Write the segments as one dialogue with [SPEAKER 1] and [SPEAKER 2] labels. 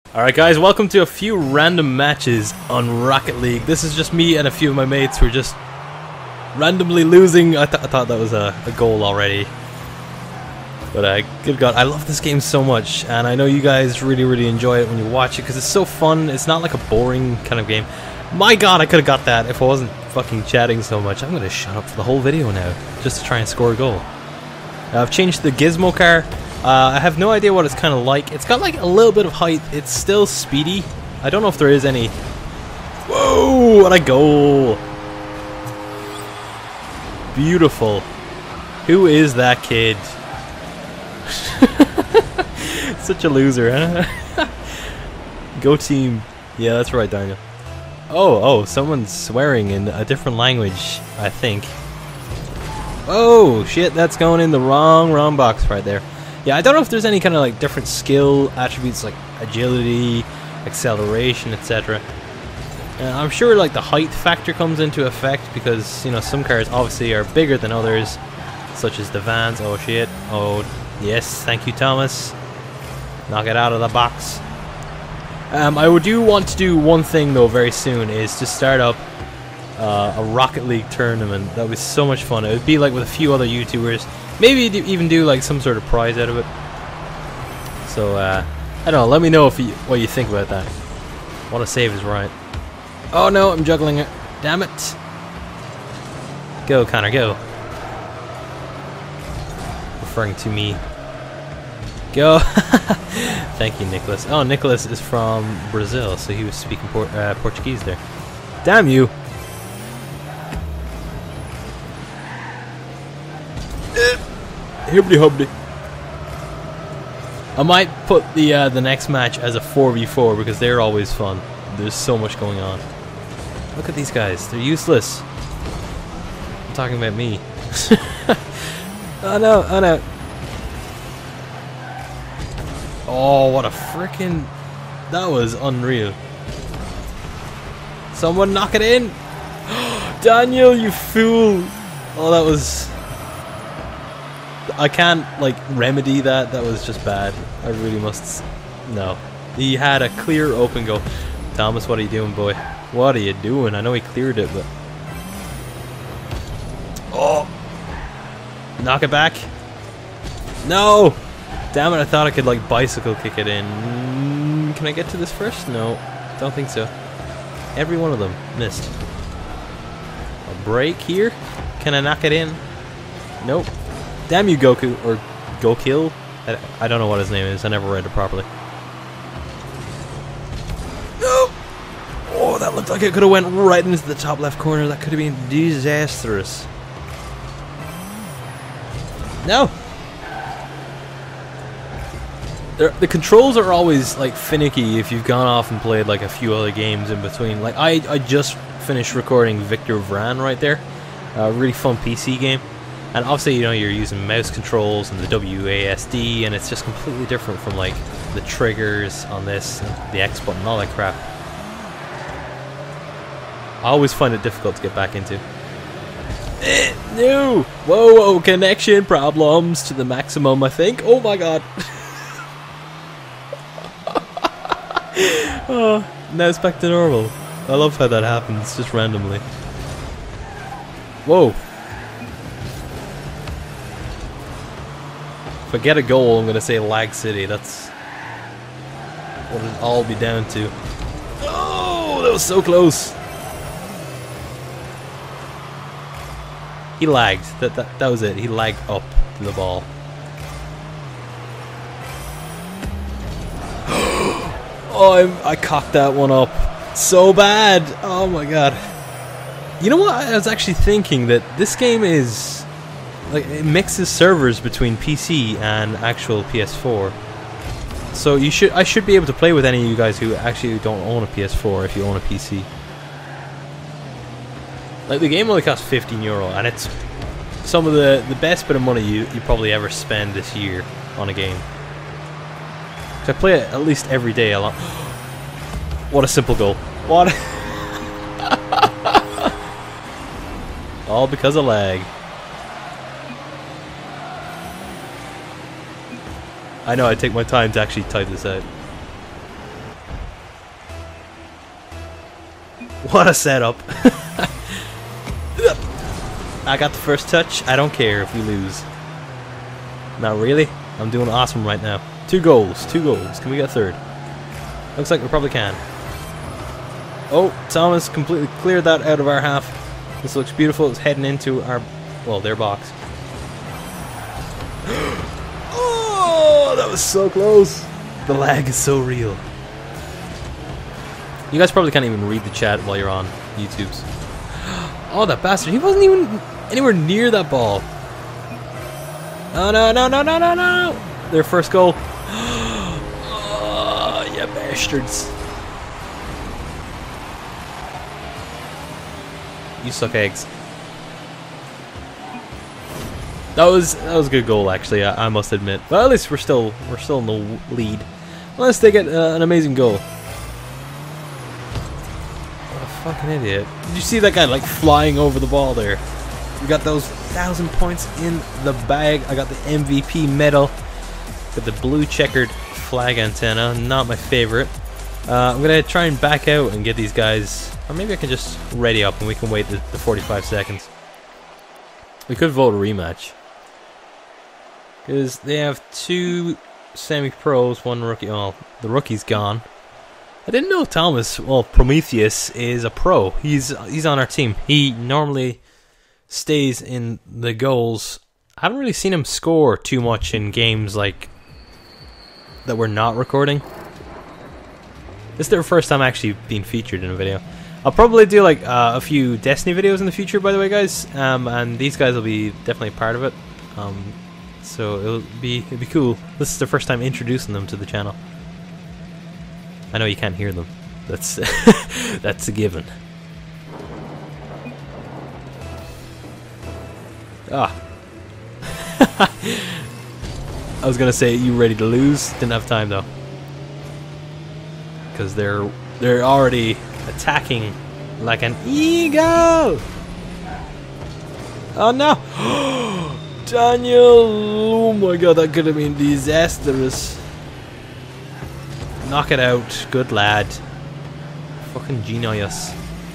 [SPEAKER 1] Alright guys, welcome to a few random matches on Rocket League. This is just me and a few of my mates who are just randomly losing. I thought that was a goal already. But good god, I love this game so much, and I know you guys really enjoy it when you watch it because it's so fun. It's not like a boring kind of game. My god, I could have got that if I wasn't fucking chatting so much. I'm gonna shut up for the whole video now just to try and score a goal. I've changed the gizmo car. I have no idea what it's kind of like. It's got like a little bit of height. It's still speedy. I don't know if there is any. Whoa, what a goal. Beautiful. Who is that kid? Such a loser, huh? Go team. Yeah, that's right, Daniel. Oh, someone's swearing in a different language, I think. Oh, shit, that's going in the wrong box right there. Yeah, I don't know if there's any kind of like different skill attributes like agility, acceleration, etc. I'm sure like the height factor comes into effect because, you know, some cars obviously are bigger than others, such as the Vans. Oh shit. Oh, yes, thank you, Thomas. Knock it out of the box. I do want to do one thing though very soon, is to start up a Rocket League tournament. That was so much fun. It would be like with a few other YouTubers. Maybe even do like some sort of prize out of it. So I don't know. Let me know what you think about that. Want to save is right. Oh no, I'm juggling it. Damn it! Go, Connor, go. Referring to me. Go. Thank you, Nicholas. Oh, Nicholas is from Brazil, so he was speaking Portuguese there. Damn you! Hibbity hobbity. I might put the next match as a 4v4 because they're always fun. There's so much going on. Look at these guys. They're useless. I'm talking about me. Oh no, oh no. Oh, what a frickin'... That was unreal. Someone knock it in! Daniel, you fool! Oh, that was... I can't, like, remedy that. That was just bad. I really must... No. He had a clear open goal. Thomas, what are you doing, boy? What are you doing? I know he cleared it, but... Oh! Knock it back. No! Damn it, I thought I could, like, bicycle kick it in. Can I get to this first? No. Don't think so. Every one of them missed. A break here? Can I knock it in? Nope. Damn you, Goku, or Gokil. I don't know what his name is. I never read it properly. No! Oh, that looked like it could have went right into the top left corner. That could have been disastrous. No! The controls are always like finicky if you've gone off and played like a few other games in between. Like I just finished recording Victor Vran right there. A really fun PC game. And obviously, you know, you're using mouse controls and the WASD, and it's just completely different from like the triggers on this, and the X button, all that crap. I always find it difficult to get back into. No! Whoa, connection problems to the maximum, I think. Oh my god. Oh, now it's back to normal. I love how that happens, just randomly. Whoa. If I get a goal, I'm going to say Lag City. That's what it'll all be down to. Oh, that was so close. He lagged. That was it. He lagged up to the ball. Oh, I cocked that one up so bad. Oh my god. You know what? I was actually thinking that this game is... like, it mixes servers between PC and actual PS4. So I should be able to play with any of you guys who actually don't own a PS4 if you own a PC. Like, the game only costs €15 and it's some of the best bit of money you probably ever spend this year on a game. 'Cause I play it at least every day a lot. What a simple goal. What? All because of lag. I know, I take my time to actually type this out. What a setup. I got the first touch. I don't care if we lose. Not really. I'm doing awesome right now. 2 goals. 2 goals. Can we get a third? Looks like we probably can. Oh, Thomas completely cleared that out of our half. This looks beautiful. It's heading into our, well, their box. Oh, that was so close. The lag is so real. You guys probably can't even read the chat while you're on YouTube's. Oh, that bastard. He wasn't even anywhere near that ball. Oh, no, no, no, no, no, no. Their first goal. Oh, you bastards. You suck eggs. That was a good goal, actually. I must admit. But at least we're still in the lead. Unless they get an amazing goal. What a fucking idiot! Did you see that guy like flying over the ball there? We got those 1,000 points in the bag. I got the MVP medal. Got the blue checkered flag antenna. Not my favorite. I'm gonna try and back out and get these guys. Or maybe I can just ready up and we can wait the 45 seconds. We could vote a rematch. Because they have 2 semi-pros, 1 rookie. Oh, the rookie's gone. I didn't know Thomas, well, Prometheus is a pro. He's on our team. He normally stays in the goals. I haven't really seen him score too much in games like that we're not recording. This is their first time actually being featured in a video. I'll probably do like a few Destiny videos in the future, by the way, guys. And these guys will be definitely part of it. So it'll be cool. This is the first time introducing them to the channel. I know you can't hear them. That's that's a given. Ah. I was gonna say, you ready to lose? Didn't have time though. Because they're already attacking like an eagle. Oh no! Daniel! Oh my god, that could have been disastrous. Knock it out, good lad. Fucking genius.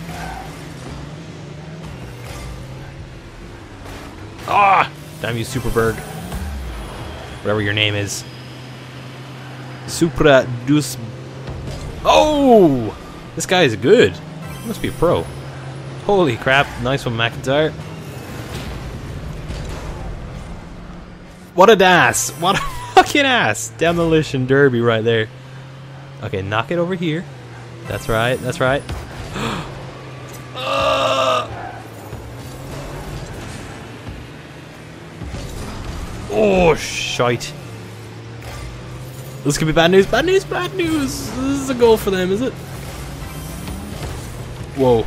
[SPEAKER 1] Ah! Damn you, Superberg. Whatever your name is. Supra Dus. Oh! This guy is good. He must be a pro. Holy crap, nice one, McIntyre. What a ass! What a fucking ass! Demolition Derby right there. Okay, knock it over here. That's right, that's right. Oh, shite. This could be bad news, bad news, bad news! This is a goal for them, is it? Whoa.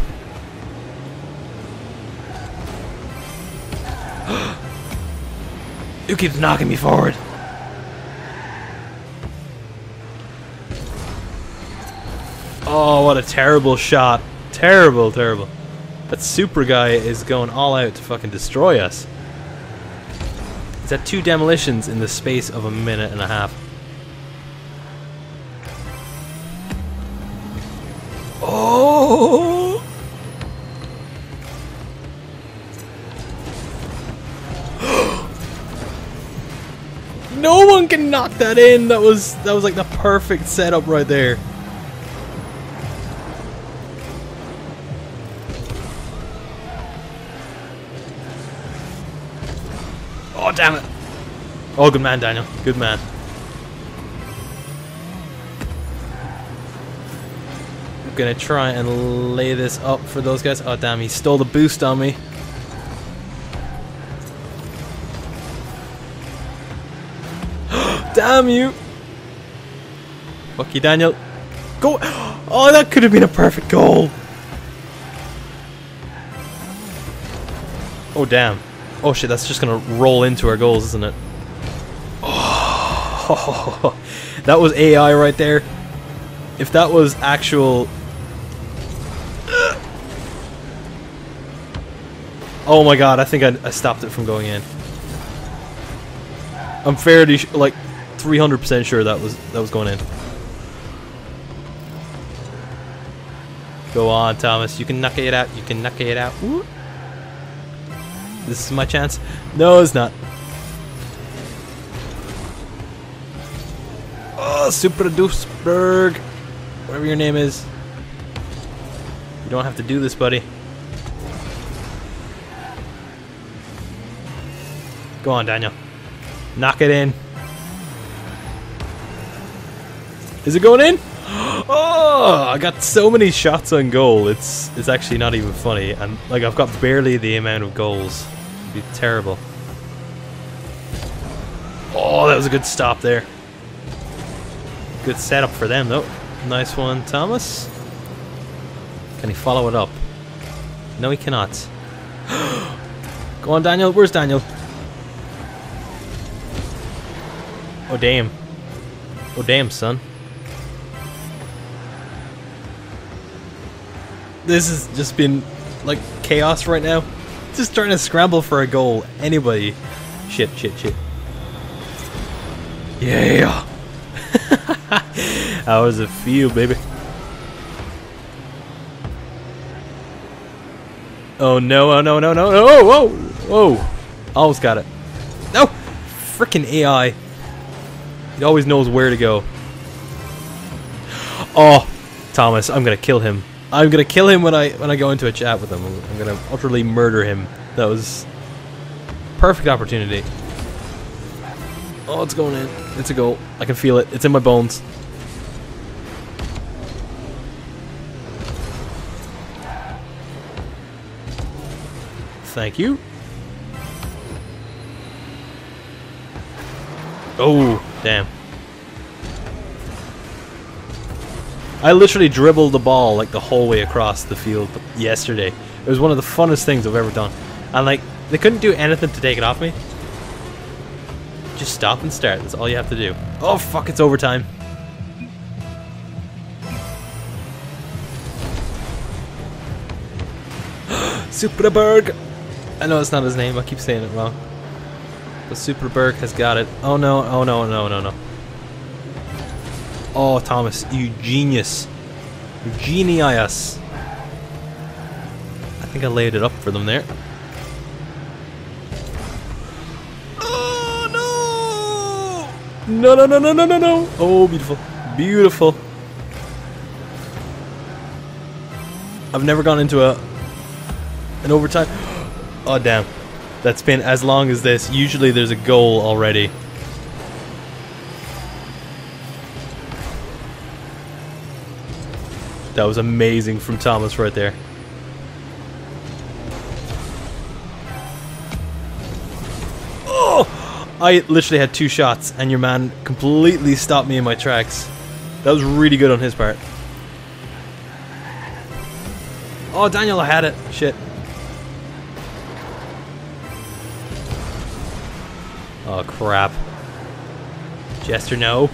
[SPEAKER 1] Who keeps knocking me forward? Oh, what a terrible shot. Terrible, terrible. That super guy is going all out to fucking destroy us. He's had 2 demolitions in the space of a minute and a half. Oh! No one can knock that in. That was like the perfect setup right there. Oh, damn it. Oh, good man, Daniel. Good man. I'm gonna try and lay this up for those guys. Oh, damn, he stole the boost on me. Damn you. Fuck you, Daniel. Go. Oh, that could have been a perfect goal. Oh, damn. Oh shit, that's just gonna roll into our goals, isn't it? Oh, that was AI right there. If that was actual... Oh my god, I think I stopped it from going in. I'm fairly like 300% sure that was going in. Go on, Thomas. You can knock it out. You can knock it out. Ooh. This is my chance. No, it's not. Oh, Super Duisberg. Whatever your name is. You don't have to do this, buddy. Go on, Daniel. Knock it in. Is it going in? Oh, I got so many shots on goal. It's actually not even funny. And like I've got barely the amount of goals. It'd be terrible. Oh, that was a good stop there. Good setup for them though. Nice one, Thomas. Can he follow it up? No, he cannot. Go on, Daniel. Where's Daniel? Oh, damn. Oh, damn, son. This has just been like chaos right now. Just trying to scramble for a goal. Anybody. Shit, shit, shit. Yeah. How does it feel, baby? Oh no, oh no, no, no, no, whoa, whoa, whoa. Almost got it. No! Frickin' AI. He always knows where to go. Oh, Thomas, I'm gonna kill him. I'm gonna kill him when I go into a chat with him. I'm gonna utterly murder him. That was perfect opportunity. Oh, it's going in. It's a goal. I can feel it. It's in my bones. Thank you. Oh, damn. I literally dribbled the ball like the whole way across the field yesterday. It was one of the funnest things I've ever done. And like, they couldn't do anything to take it off me. Just stop and start. That's all you have to do. Oh, fuck, it's overtime. Superberg! I know it's not his name. I keep saying it wrong. But Superberg has got it. Oh no, oh no, no, no, no. Oh, Thomas, you genius. You genius. I think I laid it up for them there. Oh, no! No, no, no, no, no, no, no. Oh, beautiful. Beautiful. I've never gone into an overtime. Oh, damn. That's been as long as this. Usually there's a goal already. That was amazing from Thomas right there. Oh! I literally had 2 shots and your man completely stopped me in my tracks. That was really good on his part. Oh, Daniel, I had it. Shit. Oh, crap. Jester, no.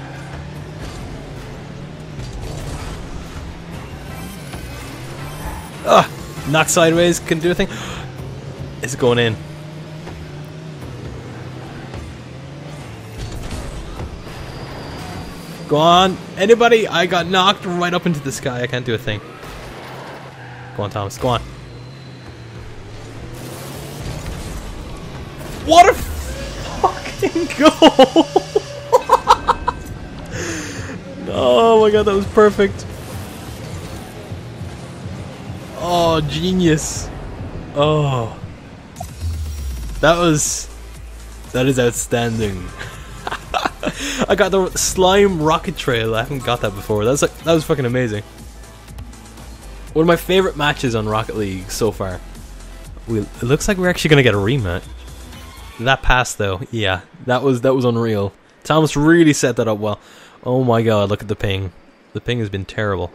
[SPEAKER 1] Ah, knock sideways, couldn't do a thing. Is it going in? Go on, anybody? I got knocked right up into the sky. I can't do a thing. Go on, Thomas. Go on. What a fucking goal! Oh my god, that was perfect. Oh, genius. Oh. That is outstanding. I got the slime rocket trail. I haven't got that before. That was fucking amazing. One of my favorite matches on Rocket League so far. It looks like we're actually gonna get a rematch. That pass though, yeah, that was unreal. Thomas really set that up well. Oh my god, look at the ping. The ping has been terrible.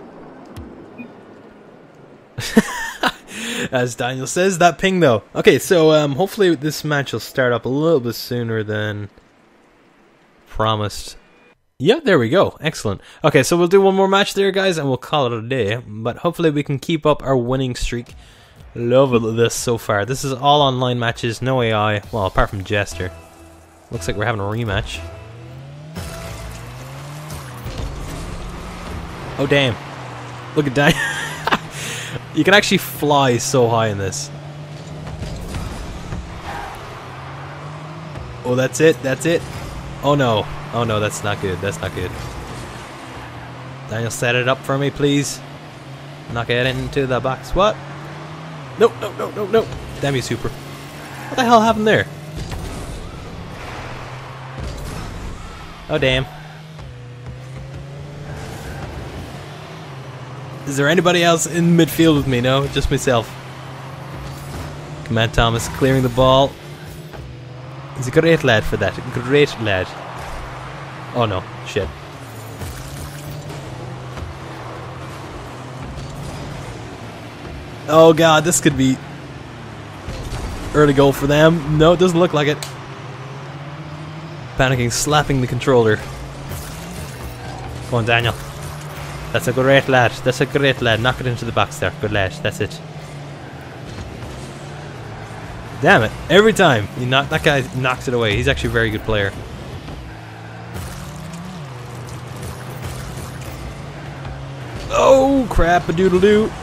[SPEAKER 1] As Daniel says, that ping though. Okay, so hopefully this match will start up a little bit sooner than promised. Yeah, there we go. Excellent. Okay, so we'll do one more match there, guys, and we'll call it a day. But hopefully we can keep up our winning streak. Love this so far. This is all online matches, no AI. Well, apart from Jester. Looks like we're having a rematch. Oh, damn. Look at that. You can actually fly so high in this. Oh, that's it. That's it. Oh no. Oh no, that's not good. That's not good. Daniel, set it up for me, please. Not get into the box. What? No, no, no, no, no. Damn you, Super. What the hell happened there? Oh, damn. Is there anybody else in midfield with me? No, just myself. Come on, Thomas, clearing the ball. He's a great lad for that. Great lad. Oh no, shit. Oh god, this could be early goal for them. No, it doesn't look like it. Panicking, slapping the controller. Come on, Daniel. That's a great lad. That's a great lad. Knock it into the box there. Good lad. That's it. Damn it. Every time that guy knocks it away. He's actually a very good player. Oh, crap-a-doodle-doo.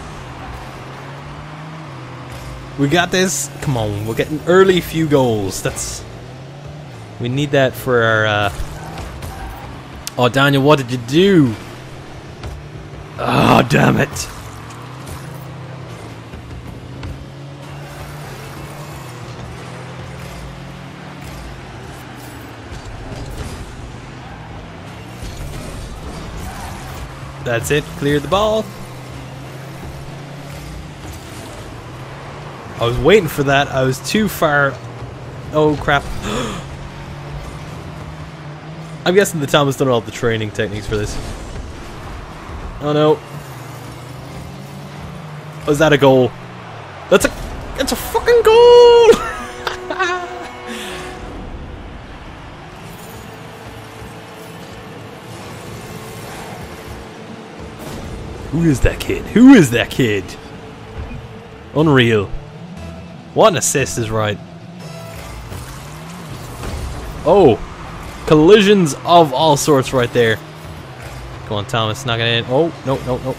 [SPEAKER 1] We got this. Come on. We're getting early few goals. We need that for our... Oh, Daniel, what did you do? Oh, damn it. That's it. Cleared the ball. I was waiting for that. I was too far. Oh, crap. I'm guessing the Thomas done all the training techniques for this. Oh no. Was that a goal? That's a fucking goal! Who is that kid? Who is that kid? Unreal. What an assist is right. Oh. Collisions of all sorts right there. Come on, Thomas, knock it in. Oh, no, no, no.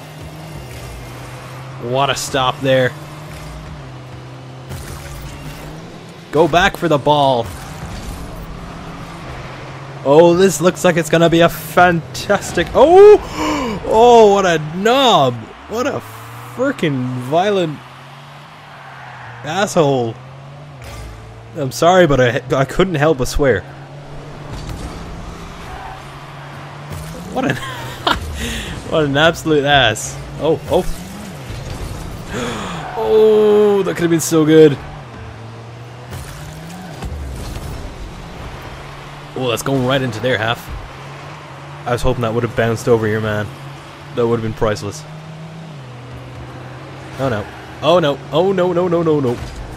[SPEAKER 1] What a stop there. Go back for the ball. Oh, this looks like it's gonna be a fantastic... Oh! Oh, what a knob! What a freaking violent asshole. I'm sorry, but I couldn't help but swear. What an what an absolute ass. Oh, oh. Oh, that could have been so good. Oh, that's going right into their half. I was hoping that would have bounced over your man. That would have been priceless. Oh no. Oh no. Oh no, no, no, no, no.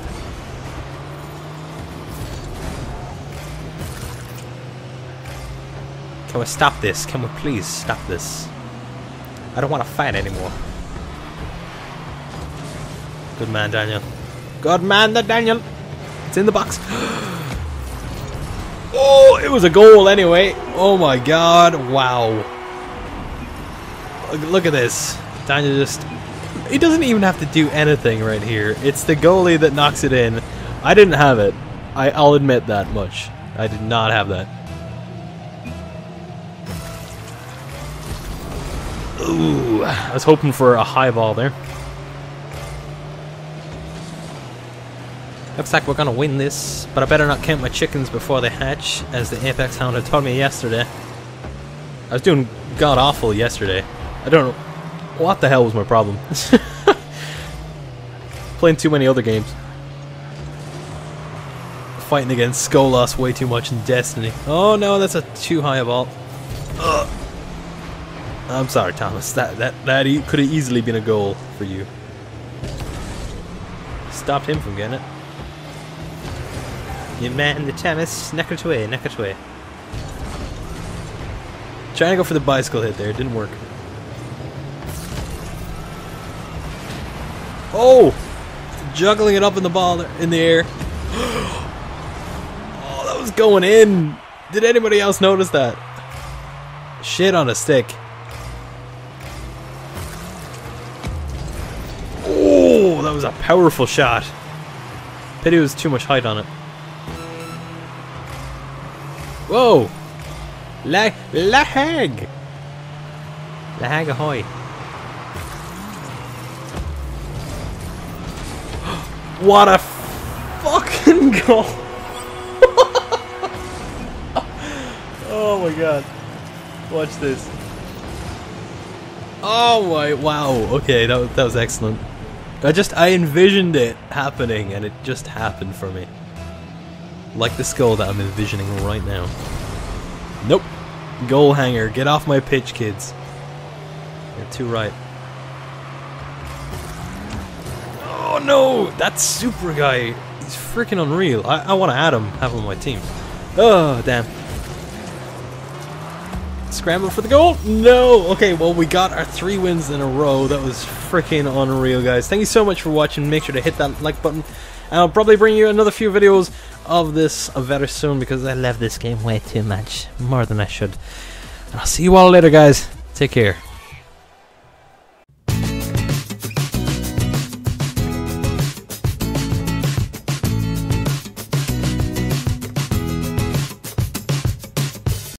[SPEAKER 1] Can we stop this? Can we please stop this? I don't want to fight anymore. Good man, Daniel. Good man, Daniel. It's in the box. Oh, it was a goal anyway. Oh my god. Wow. Look at this. Daniel just... He doesn't even have to do anything right here. It's the goalie that knocks it in. I didn't have it. I'll admit that much. I did not have that. Ooh, I was hoping for a high ball there. Looks like we're gonna win this, but I better not count my chickens before they hatch, as the Apex Hound had told me yesterday. I was doing god awful yesterday. I don't know what the hell was my problem. Playing too many other games. Fighting against Skolas way too much in Destiny. Oh no, that's a too high a ball. Ugh. I'm sorry, Thomas. That could have easily been a goal for you. Stopped him from getting it. You man, the Thomas, knock it away, knock it away. Trying to go for the bicycle hit there, it didn't work. Oh! Juggling it up in the ball in the air. Oh, that was going in. Did anybody else notice that? Shit on a stick. that was a powerful shot. Pity was too much height on it. Whoa! Lag ahoy! What a fucking goal! Oh my god! Watch this. Oh my, wow! Okay, that was excellent. I envisioned it happening, and it just happened for me. Like the skull that I'm envisioning right now. Nope. Goal hanger. Get off my pitch, kids. You're too right. Oh no! That super guy. He's freaking unreal. I want to add him, have him on my team. Oh, damn. Scramble for the goal. No! Okay, well, we got our 3 wins in a row. That was freaking unreal, guys. Thank you so much for watching. Make sure to hit that like button. And I'll probably bring you another few videos of this very soon because I love this game way too much. More than I should. And I'll see you all later, guys. Take care.